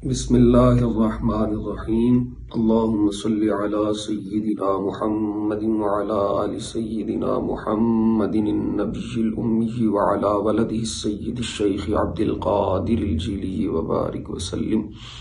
بسم اللہ الرحمن الرحیم اللہم صلی علی سیدنا محمد وعلی آل سیدنا محمد النبی الامی وعلی ولدہ السید الشیخ عبد القادر الجیلی وبارک وسلم۔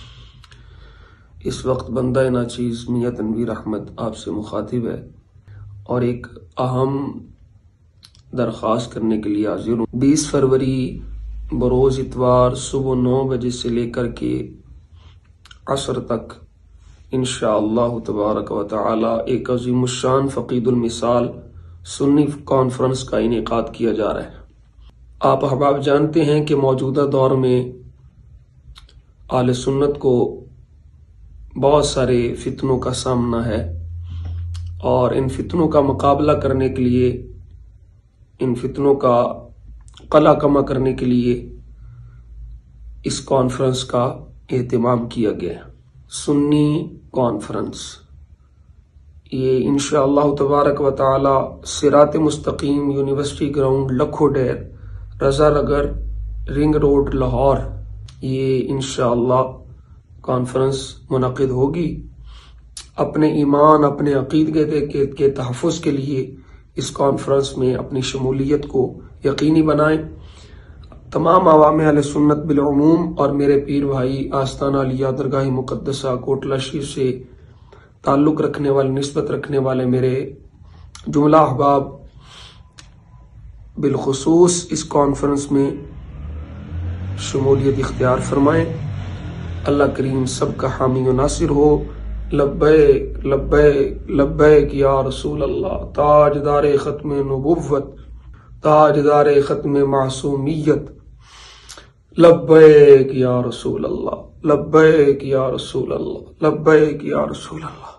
اس وقت بندہ ناچیز میاں تنویر احمد آپ سے مخاطب ہے اور ایک اہم درخواست کرنے کے لیے حاضر ہوں۔ 20 فروری بروز اتوار صبح 9 بجے سے لے کر کے عصر تک انشاءاللہ تبارک و تعالی ایک عظیم الشان فقید المثال سنی کانفرنس کا انعقاد کیا جا رہا ہے۔ آپ احباب جانتے ہیں کہ موجودہ دور میں اہل سنت کو بہت سارے فتنوں کا سامنا ہے اور ان فتنوں کا مقابلہ کرنے کے لیے، ان فتنوں کا قلع کما کرنے کے لیے اس کانفرنس کا اہتمام کیا گیا۔ سنی کانفرنس یہ انشاءاللہ تبارک و تعالی صراط مستقیم یونیورسٹی گراؤنڈ لکھو ڈیر رضا نگر رنگ روڈ لاہور، یہ انشاءاللہ کانفرنس منعقد ہوگی۔ اپنے ایمان، اپنے عقیدے کے تحفظ کے لیے اس کانفرنس میں اپنی شمولیت کو یقینی بنائیں۔ تمام عوام اہل سنت بالعموم اور میرے پیر بھائی آستانہ علیہ درگاہ مقدسہ کوٹلہ شریف سے تعلق رکھنے والے، نسبت رکھنے والے میرے جملہ احباب بالخصوص اس کانفرنس میں شمولیت اختیار فرمائیں۔ اللہ کریم سب کا حامی و ناصر ہو۔ لبیک لبیک لبیک یا رسول اللہ، تاجدار ختم نبوت، تاجدار ختم معصومیت، لبیک یا رسول اللہ، لبیک یا رسول اللہ، لبیک یا رسول اللہ۔